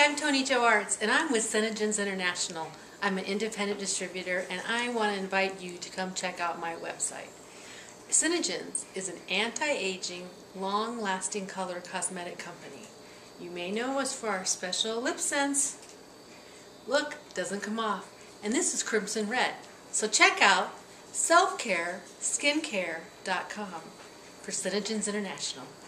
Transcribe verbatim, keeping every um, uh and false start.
I'm Toni Jo Artz, and I'm with SeneGence International. I'm an independent distributor, and I want to invite you to come check out my website. SeneGence is an anti-aging, long-lasting color cosmetic company. You may know us for our special LipSense. Look, it doesn't come off. And this is crimson red. So check out self care skincare dot com for SeneGence International.